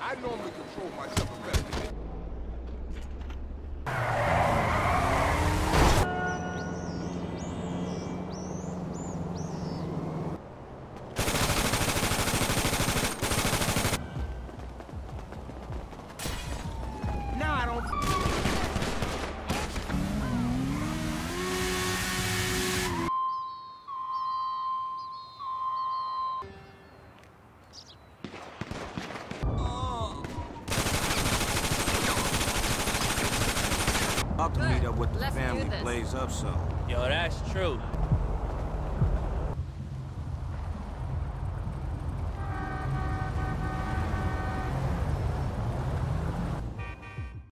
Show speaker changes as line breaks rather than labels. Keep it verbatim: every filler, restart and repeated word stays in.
I normally control myself effectively. Now I don't...
About to meet up with the family, blaze up some.
Yo, that's true.